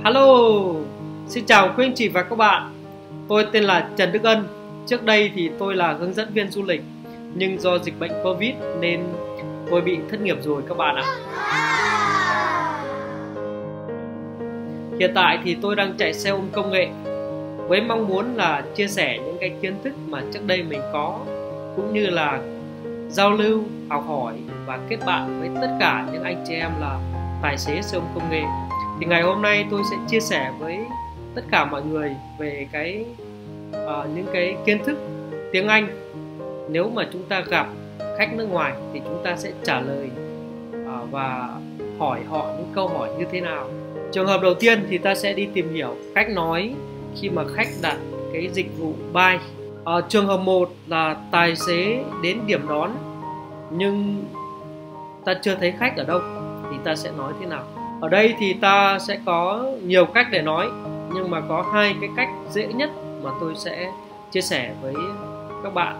Hello, xin chào quý anh chị và các bạn. Tôi tên là Trần Đức Ân. Trước đây thì tôi là hướng dẫn viên du lịch, nhưng do dịch bệnh Covid nên tôi bị thất nghiệp rồi các bạn ạ. Hiện tại thì tôi đang chạy xe ôm công nghệ với mong muốn là chia sẻ những cái kiến thức mà trước đây mình có, cũng như là giao lưu, học hỏi và kết bạn với tất cả những anh chị em là tài xế xe ôm công nghệ. Thì ngày hôm nay tôi sẽ chia sẻ với tất cả mọi người về những cái kiến thức tiếng Anh. Nếu mà chúng ta gặp khách nước ngoài thì chúng ta sẽ trả lời và hỏi họ những câu hỏi như thế nào. Trường hợp đầu tiên thì ta sẽ đi tìm hiểu cách nói khi mà khách đặt cái dịch vụ buy. Trường hợp 1 là tài xế đến điểm đón nhưng ta chưa thấy khách ở đâu thì ta sẽ nói thế nào. Ở đây thì ta sẽ có nhiều cách để nói, nhưng mà có hai cái cách dễ nhất mà tôi sẽ chia sẻ với các bạn.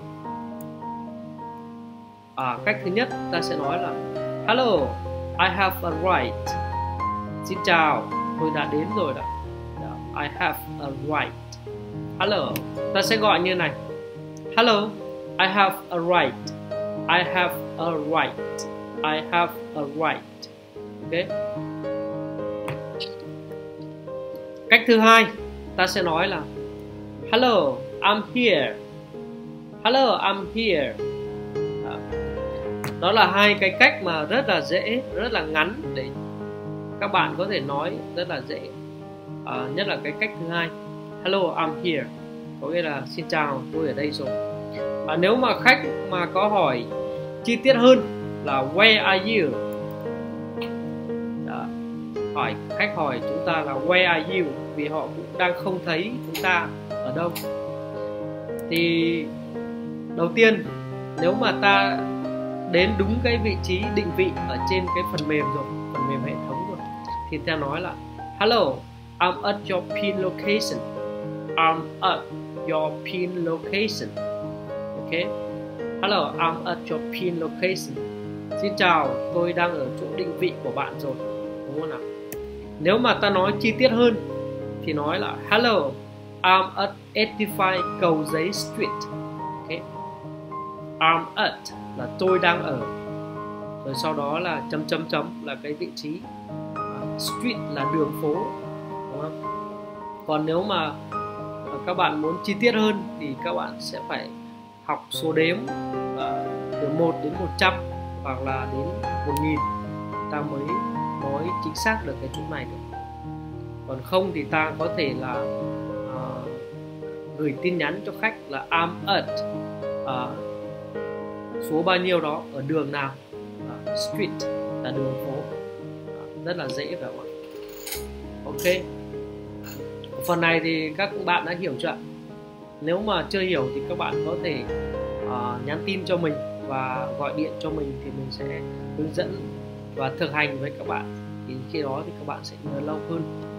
Cách thứ nhất ta sẽ nói là Hello, I have arrived. Xin chào, tôi đã đến rồi đó. I have arrived. Hello, ta sẽ gọi như này. Hello, I have arrived. I have arrived. I have arrived. Okay. Cách thứ hai ta sẽ nói là Hello, I'm here. Hello, I'm here. Đó là hai cái cách mà rất là dễ, rất là ngắn để các bạn có thể nói rất là dễ. Nhất là cái cách thứ hai, Hello, I'm here, có nghĩa là xin chào, tôi ở đây rồi. Nếu mà khách mà có hỏi chi tiết hơn là Where are you? Khách hỏi chúng ta là Where are you? Vì họ cũng đang không thấy chúng ta ở đâu. Thì đầu tiên, nếu mà ta đến đúng cái vị trí định vị ở trên cái phần mềm rồi, phần mềm hệ thống rồi, thì ta nói là Hello, I'm at your pin location. I'm at your pin location. Okay. Hello, I'm at your pin location. Xin chào, tôi đang ở chỗ định vị của bạn rồi, đúng không nào? Nếu mà ta nói chi tiết hơn thì nói là Hello, I'm at 85 Cầu Giấy Street. Okay. I'm at là tôi đang ở, rồi sau đó là chấm là cái vị trí, street là đường phố, đúng không? Còn nếu mà các bạn muốn chi tiết hơn thì các bạn sẽ phải học số đếm từ 1 đến 100 hoặc là đến 1000 ta mới nói chính xác được cái chỗ này được. Còn không thì ta có thể là gửi tin nhắn cho khách là I'm at số bao nhiêu đó ở đường nào, street là đường phố. Rất là dễ phải không ạ? Ok, phần này thì các bạn đã hiểu chưa? Nếu mà chưa hiểu thì các bạn có thể nhắn tin cho mình và gọi điện cho mình, thì mình sẽ hướng dẫn và thực hành với các bạn. Thì khi đó thì các bạn sẽ nhớ lâu hơn.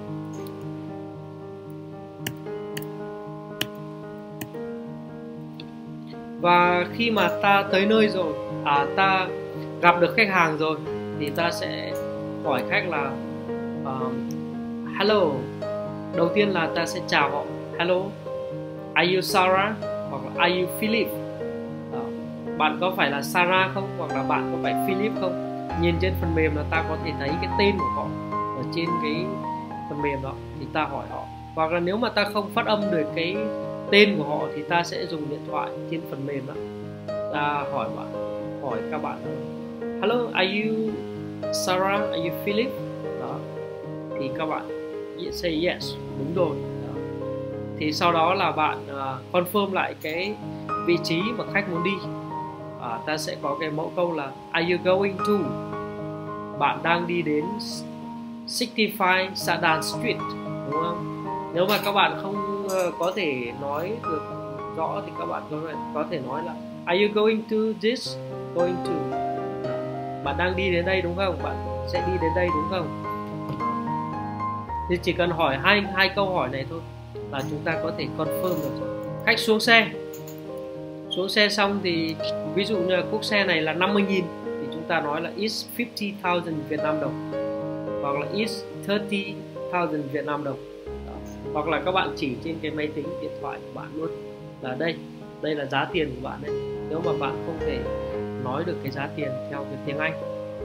Và khi mà ta tới nơi rồi, ta gặp được khách hàng rồi, thì ta sẽ hỏi khách là Hello. Đầu tiên là ta sẽ chào họ, Hello, are you Sarah? Hoặc là are you Philip? Bạn có phải là Sarah không? Hoặc là bạn có phải Philip không? Nhìn trên phần mềm là ta có thể thấy cái tên của họ ở trên cái phần mềm đó, thì ta hỏi họ. Hoặc là nếu mà ta không phát âm được cái tên của họ thì ta sẽ dùng điện thoại trên phần mềm đó, ta hỏi các bạn đó, Hello, are you Sarah? Are you Philip? Đó, thì các bạn say yes, đúng rồi. Đó. Thì sau đó là bạn confirm lại cái vị trí mà khách muốn đi. Ta sẽ có cái mẫu câu là Are you going to? Bạn đang đi đến 65 Sadan Street, đúng không? Nếu mà các bạn không có thể nói được rõ thì các bạn có thể nói là Are you going to this? Going to. Bạn đang đi đến đây đúng không? Bạn sẽ đi đến đây đúng không? Thì chỉ cần hỏi hai câu hỏi này thôi là chúng ta có thể confirm được rồi. Khách xuống xe. Xuống xe xong thì ví dụ như cước xe này là 50.000 thì chúng ta nói là is 50.000 Việt Nam đồng, hoặc là is 1,000 Việt Nam đồng. Đó. Hoặc là các bạn chỉ trên cái máy tính điện thoại của bạn luôn là đây là giá tiền của bạn đây, nếu mà bạn không thể nói được cái giá tiền theo cái tiếng Anh.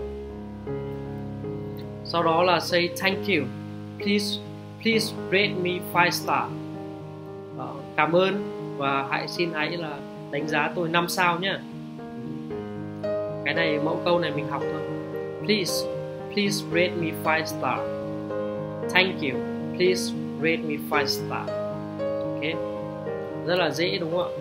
Sau đó là say thank you, please rate me 5 star. Cảm ơn và hãy là đánh giá tôi 5 sao nhé. Cái này mẫu câu này mình học thôi. Please rate me 5 star. Thank you, please rate me 5 star. Ok, rất là dễ đúng không ạ?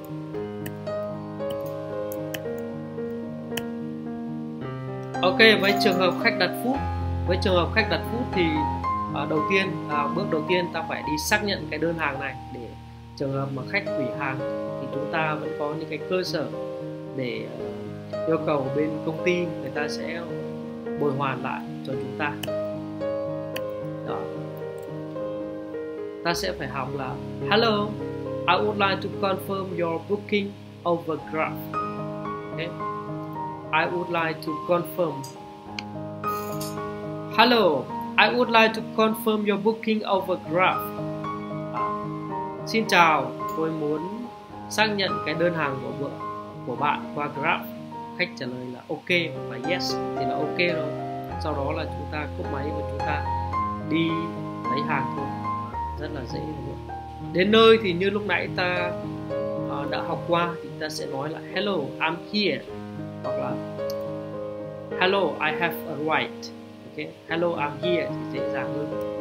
Ok, với trường hợp khách đặt food, thì bước đầu tiên ta phải đi xác nhận cái đơn hàng này, để trường hợp mà khách hủy hàng thì chúng ta vẫn có những cái cơ sở để yêu cầu bên công ty người ta sẽ bồi hoàn lại cho chúng ta. Đó. Ta sẽ phải học là hello, I would like to confirm your booking over Grab. Okay. I would like to confirm. Hello, I would like to confirm your booking over Grab. Xin chào, tôi muốn xác nhận cái đơn hàng của bạn qua Grab. Khách trả lời là ok và yes thì là ok rồi. Sau đó là chúng ta cúp máy và chúng ta đi lấy hàng thôi. Rất là dễ đúng không? Đến nơi thì như lúc nãy ta đã học qua thì ta sẽ nói là hello, I'm here, hoặc là hello, I have arrived. Okay. Hello, I'm here thì dễ dàng hơn.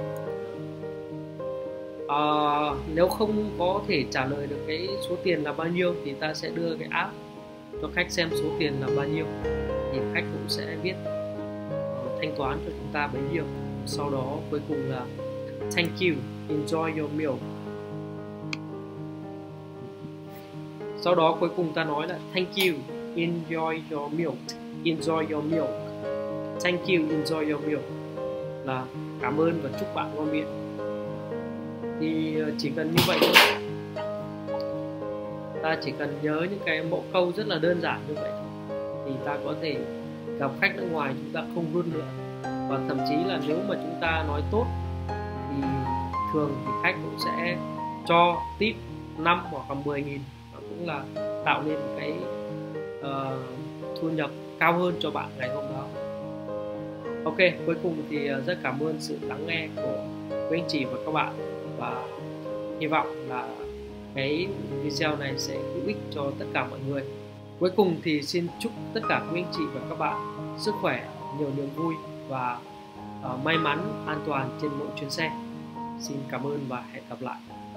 Nếu không có thể trả lời được cái số tiền là bao nhiêu thì ta sẽ đưa cái app cho khách xem số tiền là bao nhiêu, thì khách cũng sẽ biết thanh toán cho chúng ta bấy nhiêu. Sau đó cuối cùng là thank you, enjoy your meal. Sau đó cuối cùng ta nói là thank you, enjoy your meal. Enjoy your meal. Thank you, enjoy your meal là cảm ơn và chúc bạn ngon miệng. Thì chỉ cần như vậy thôi. Ta chỉ cần nhớ những cái mẫu câu rất là đơn giản như vậy thôi, thì ta có thể gặp khách nước ngoài chúng ta không run nữa. Và thậm chí là nếu mà chúng ta nói tốt thì thường thì khách cũng sẽ cho tip 5 hoặc là 10.000, và cũng là tạo nên cái thu nhập cao hơn cho bạn ngày hôm đó. Ok, cuối cùng thì rất cảm ơn sự lắng nghe của quý anh chị và các bạn, và hy vọng là cái video này sẽ hữu ích cho tất cả mọi người. Cuối cùng thì xin chúc tất cả quý anh chị và các bạn sức khỏe, nhiều niềm vui và may mắn, an toàn trên mỗi chuyến xe. Xin cảm ơn và hẹn gặp lại.